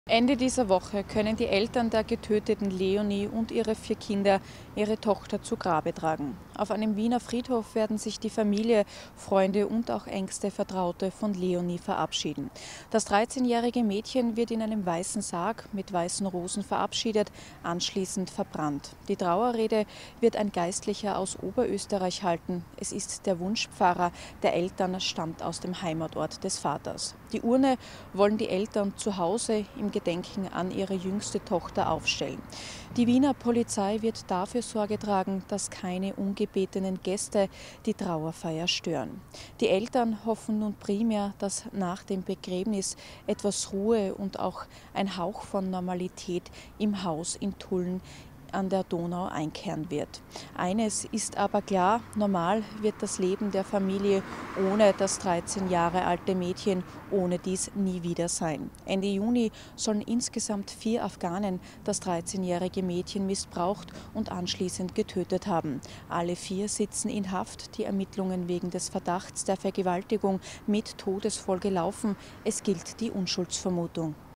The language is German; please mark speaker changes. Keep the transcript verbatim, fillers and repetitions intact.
Speaker 1: Ende dieser Woche können die Eltern der getöteten Leonie und ihre vier Kinder ihre Tochter zu Grabe tragen. Auf einem Wiener Friedhof werden sich die Familie, Freunde und auch engste Vertraute von Leonie verabschieden. Das dreizehnjährige Mädchen wird in einem weißen Sarg mit weißen Rosen verabschiedet, anschließend verbrannt. Die Trauerrede wird ein Geistlicher aus Oberösterreich halten. Es ist der Wunschpfarrer der Eltern, stammt aus dem Heimatort des Vaters. Die Urne wollen die Eltern zu Hause im Gedenken an ihre jüngste Tochter aufstellen. Die Wiener Polizei wird dafür Sorge tragen, dass keine ungebetenen Gäste die Trauerfeier stören. Die Eltern hoffen nun primär, dass nach dem Begräbnis etwas Ruhe und auch ein Hauch von Normalität im Haus in Tulln an der Donau einkehren wird. Eines ist aber klar: normal wird das Leben der Familie ohne das dreizehn Jahre alte Mädchen ohne dies nie wieder sein. Ende Juni sollen insgesamt vier Afghanen das dreizehnjährige Mädchen missbraucht und anschließend getötet haben. Alle vier sitzen in Haft. Die Ermittlungen wegen des Verdachts der Vergewaltigung mit Todesfolge laufen. Es gilt die Unschuldsvermutung.